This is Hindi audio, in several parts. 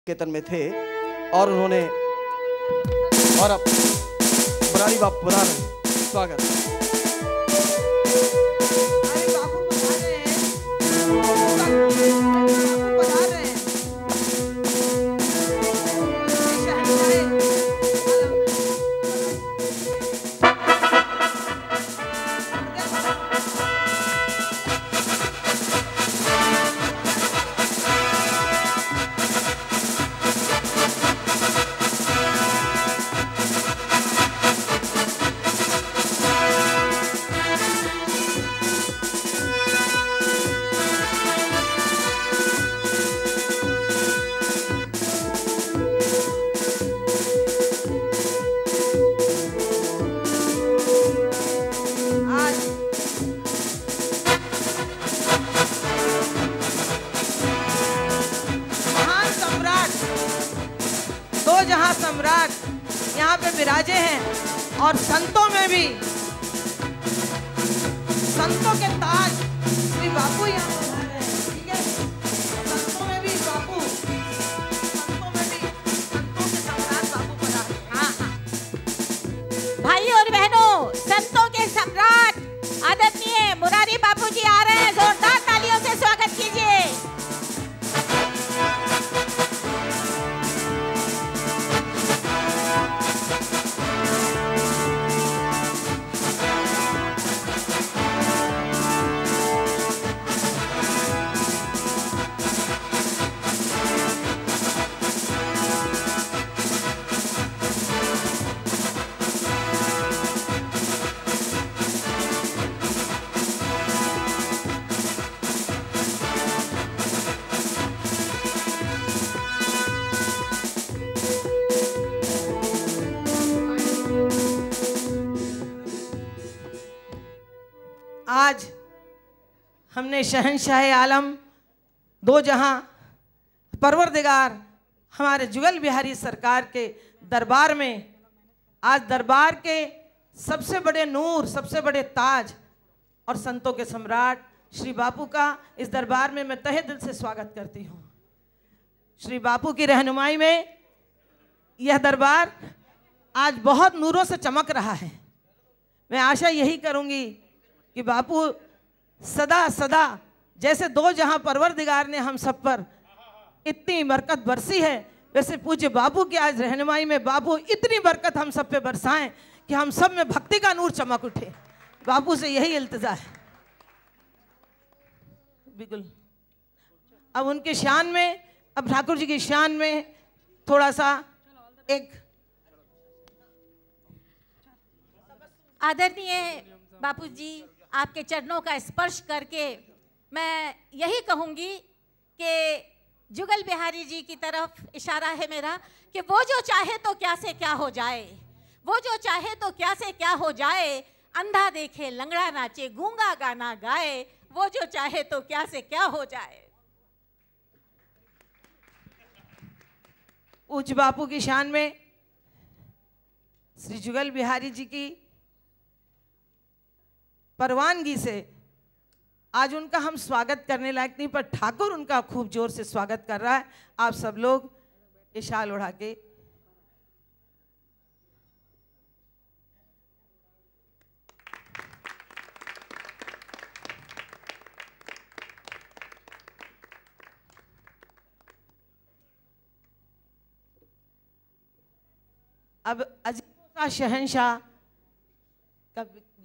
केतन में थे और उन्होंने और अब मुरारी बापू बता रहे हैं। स्वागत। जहां सम्राट यहाँ पे विराजे हैं और संतों में भी संतों के ताज श्री बापू यहाँ पर हैं, ठीक है। संतों में भी बापू, संतों में भी संतों के सम्राट बापू बना है। हाँ हाँ भाई और बहनों, संतों के सम्राट आदरणीय मुरारी बापू जी आ रहे हैं। जोरदार तालियों से स्वागत कीजिए। आज हमने शहंशाह आलम दो जहां परवरदिगार हमारे जुगल बिहारी सरकार के दरबार में, आज दरबार के सबसे बड़े नूर, सबसे बड़े ताज और संतों के सम्राट श्री बापू का इस दरबार में मैं तहे दिल से स्वागत करती हूँ। श्री बापू की रहनुमाई में यह दरबार आज बहुत नूरों से चमक रहा है। मैं आशा यही करूँगी कि बापू सदा सदा जैसे दो जहां परवरदिगार ने हम सब पर इतनी बरकत बरसी है, वैसे पूज्य बापू की आज रहनुमाई में बापू इतनी बरकत हम सब पे बरसाएं कि हम सब में भक्ति का नूर चमक उठे। बापू से यही इल्तिजा है। बिल्कुल। अब उनके शान में, अब ठाकुर जी की शान में थोड़ा सा एक आदरणीय बापू जी, आपके चरणों का स्पर्श करके मैं यही कहूंगी कि जुगल बिहारी जी की तरफ इशारा है मेरा कि वो जो चाहे तो क्या से क्या हो जाए, वो जो चाहे तो क्या से क्या हो जाए, अंधा देखे लंगड़ा नाचे गूंगा गाना गाए, वो जो चाहे तो क्या से क्या हो जाए। पूज्य बापू की शान में श्री जुगल बिहारी जी की परवानगी से आज उनका हम स्वागत करने लायक नहीं, पर ठाकुर उनका खूब जोर से स्वागत कर रहा है। आप सब लोग ये शाल उड़ा के अब अजीब शहंशाह का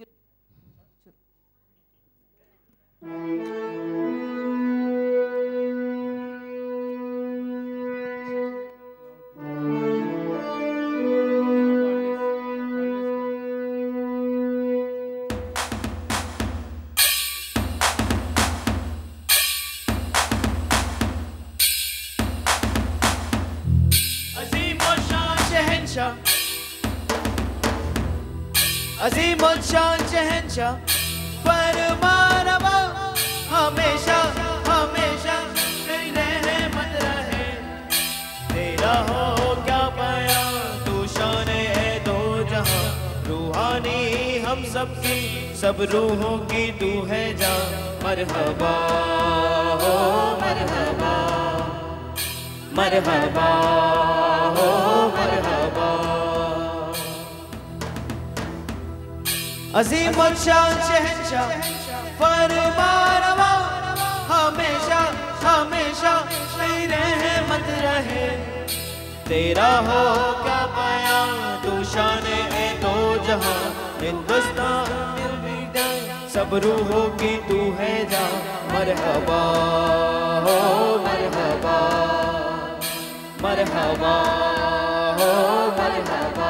अजीम शान शहंशाह परमानमा हमेशा हमेशा तेरी रहमत रहे। तेरा हो क्या बयां, तू शान है दो जहां, रूहानी हम सबकी सब रूहों की तू है जान। मरहबा हो मरहबा मरहबा हो मरहबा। अजीम शान शहंशाह फरमानवा, हमेशा हमेशा तेरी रहमत रहे। तेरा हो क्या बयां, तू शान है दो जहां। हिंदुस्तान सब रूहों की तू है जा। मरहबा हो मरहबा, मरहबा हो मरहबा।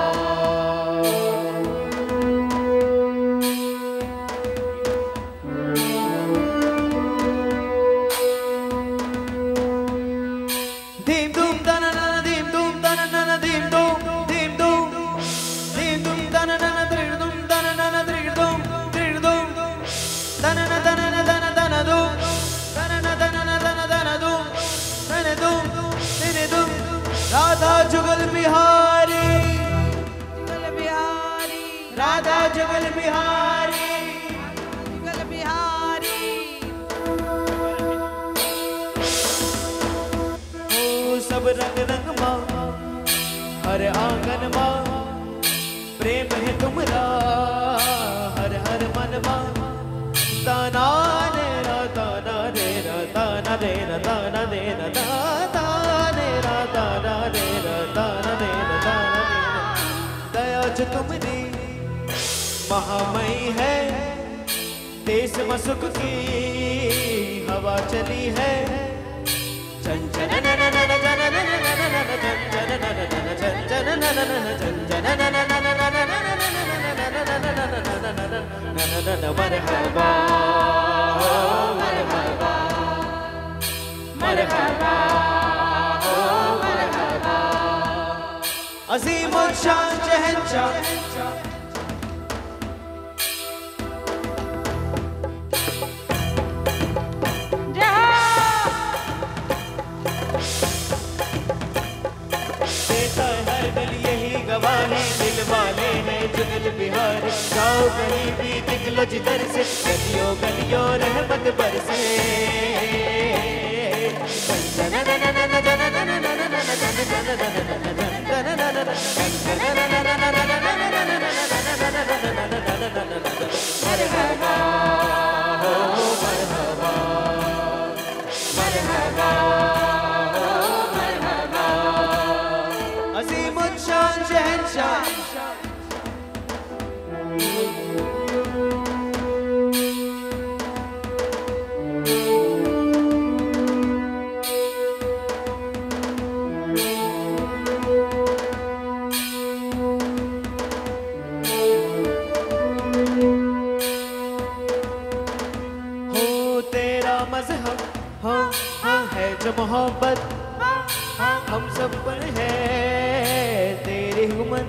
धीम धूम तना ना धीम धूम तना ना धीम धूम धीम धूम धीम धूम तना ना धीम धूम तना ना धीम धूम धीम धूम तना ना तना ना तना तना धूम तना ना तना ना तना तना धूम तना धूम तेरे धूम। राधा जुगल बिहारी, जुगल बिहारी, राधा जुगल बिहारी, जुगल बिहारी। ओ सब रंग रंग माँ, हर आंगन माँ, प्रेम है तुमरा हर हर मन माँ। ताना रे रा ताना रे रा ताना रे रा ताना रे रा ताना रे रा ताना रे रा ताना रे रा ताना रे रा। दया जो तुमरी महामयी है, देश में सुख की हवा चली है। जन जन न न न न जन न न न न जन जन न न न जन जन न न न जन जन न न न न मरहबा हो मरहबा, मरहबा हो मरहबा। अज़ीम शान शहंशाह दिल वाले हैं जुगल बिहारी। जाओ कहीं भी निकलो जिधर से, गलियों गलियों रहमत बरसे। मरहबा हो मरहबा, मरहबा हो मरहबा। अज़ीम शान शहंशाह मोहब्बत हम सब पर है तेरी हुकूमत।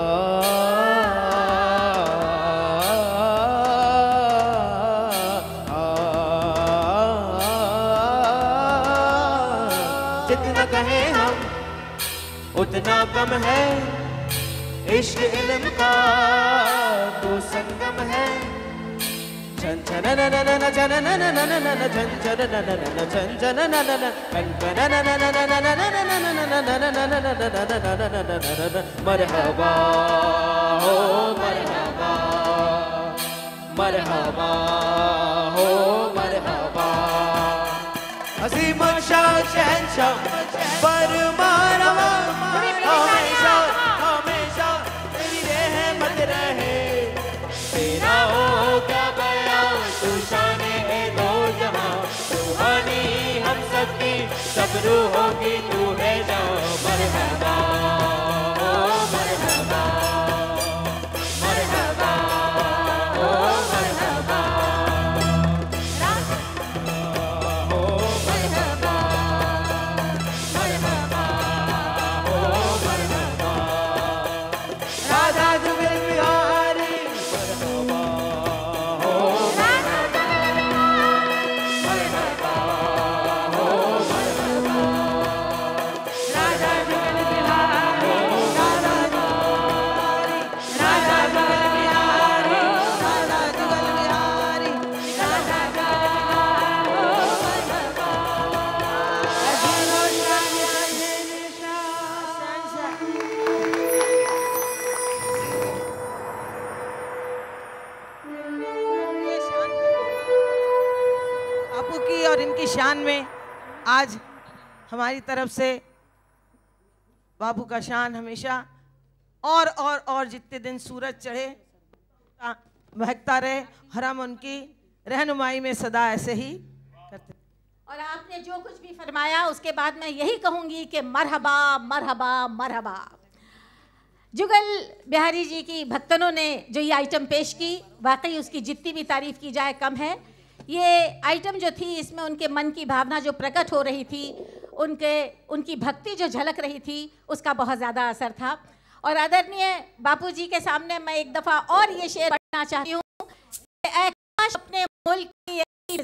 जितना कहे हम उतना कम है, इश्क इल्म का तो संगम है। जन जन न न न न जन न न न न न जन जन न न न जन जन न न न कन कन न न न न न न। मरहबा हो मरहबा, मरहबा हो मरहबा। अज़ीम शान शहंशाह फरमानवा, हमेशा हमेशा तेरी रहमत रहे। तेरा हो क्या बयां, तू शान है दो जहां। रूहानी हम सबकी सब रूहों की तू है जान। मरहबा हो मरहबा, मरहबा हो मरहबा, हो मरहबा, मरहबा शान में आज हमारी तरफ से बापू का शान हमेशा और जितने दिन सूरज चढ़े महकता रहे, और हम उनकी रहनुमाई में सदा ऐसे ही करते। और आपने जो कुछ भी फरमाया उसके बाद मैं यही कहूँगी कि मरहबा मरहबा मरहबा। जुगल बिहारी जी की भक्तनों ने जो ये आइटम पेश की, वाकई उसकी जितनी भी तारीफ़ की जाए कम है। ये आइटम जो थी, इसमें उनके मन की भावना जो प्रकट हो रही थी, उनकी भक्ति जो झलक रही थी, उसका बहुत ज़्यादा असर था। और आदरणीय बापू जी के सामने मैं एक दफ़ा और ये शेर पढ़ना चाहती हूँ, अपने मुल्क की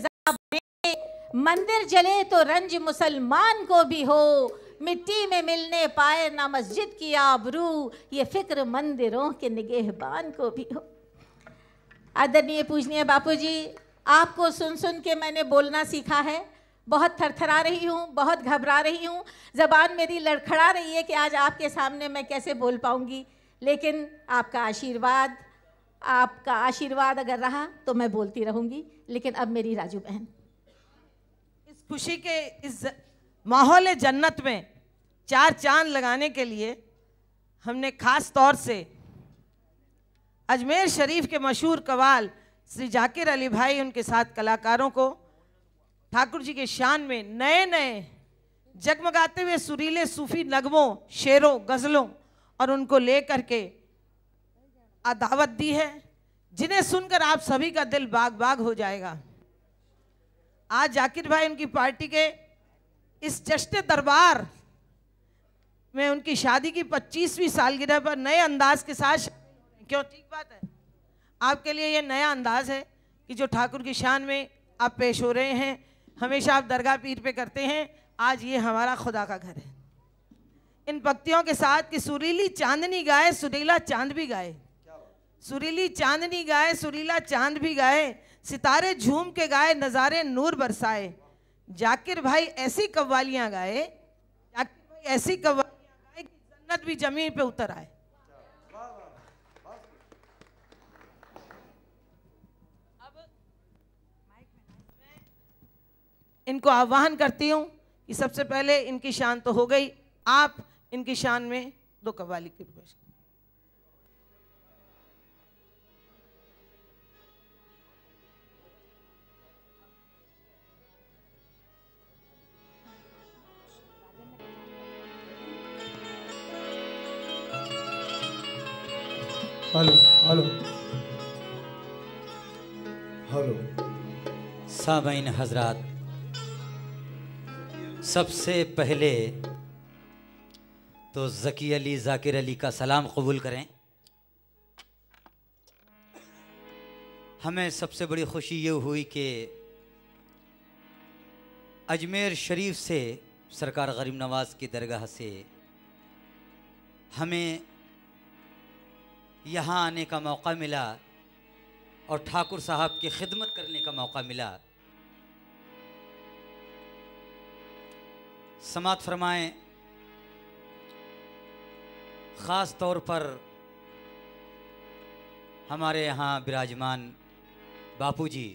मंदिर जले तो रंज मुसलमान को भी हो, मिट्टी में मिलने पाए ना मस्जिद की आबरू, ये फिक्र मंदिरों के निगहबान को भी हो। आदरणीय पूजनीय बापू जी, आपको सुन सुन के मैंने बोलना सीखा है। बहुत थरथरा रही हूँ, बहुत घबरा रही हूँ, ज़बान मेरी लड़खड़ा रही है कि आज आपके सामने मैं कैसे बोल पाऊँगी। लेकिन आपका आशीर्वाद अगर रहा तो मैं बोलती रहूँगी। लेकिन अब मेरी राजू बहन, इस खुशी के इस माहौल जन्नत में चार चांद लगाने के लिए हमने खास तौर से अजमेर शरीफ के मशहूर कव्वाल श्री जाकिर अली भाई, उनके साथ कलाकारों को ठाकुर जी के शान में नए नए जगमगाते हुए सुरीले सूफी नगमों, शेरों, गज़लों और उनको लेकर के दावत दी है, जिन्हें सुनकर आप सभी का दिल बाग बाग हो जाएगा। आज जाकिर भाई उनकी पार्टी के इस जश्न दरबार में उनकी शादी की 25वीं सालगिरह पर नए अंदाज के साथ, क्यों ठीक बात है, आपके लिए ये नया अंदाज है कि जो ठाकुर की शान में आप पेश हो रहे हैं। हमेशा आप दरगाह पीर पे करते हैं, आज ये हमारा खुदा का घर है। इन पंक्तियों के साथ कि सुरीली चांदनी गाए सुरीला चांद भी गाए, सुरीली चांदनी गाए सुरीला चांद भी गाए, सितारे झूम के गाए नज़ारे नूर बरसाए। जाकिर भाई ऐसी कव्वालियाँ गाए, जाकिर भाई ऐसी कव्वालियाँ गाए कि जन्नत भी जमीन पे उतर आए। अब इनको आह्वान करती हूँ कि सबसे पहले इनकी शान तो हो गई, आप इनकी शान में दो कव्वाली की पेश। Hello hello hello. सामईन हजरात, सबसे पहले तो ज़की अली ज़ाकिर अली का सलाम कबूल करें। हमें सबसे बड़ी खुशी ये हुई कि अजमेर शरीफ से सरकार गरीब नवाज़ की दरगाह से हमें यहाँ आने का मौका मिला और ठाकुर साहब की खिदमत करने का मौका मिला। समात फरमाएं, ख़ास तौर पर हमारे यहाँ विराजमान बापू जी,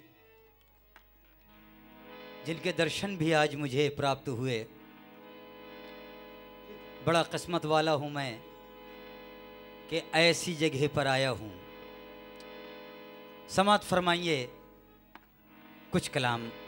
जिनके दर्शन भी आज मुझे प्राप्त हुए। बड़ा किस्मत वाला हूँ मैं कि ऐसी जगह पर आया हूँ। समात फरमाइए कुछ कलाम।